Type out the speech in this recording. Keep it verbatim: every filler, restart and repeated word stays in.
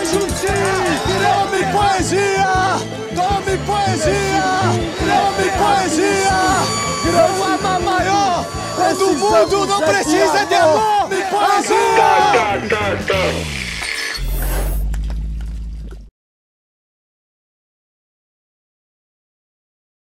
Justi! Tome poesia! Tome poesia! Tome poesia! O amar maior do mundo não precisa de amor! Poesia!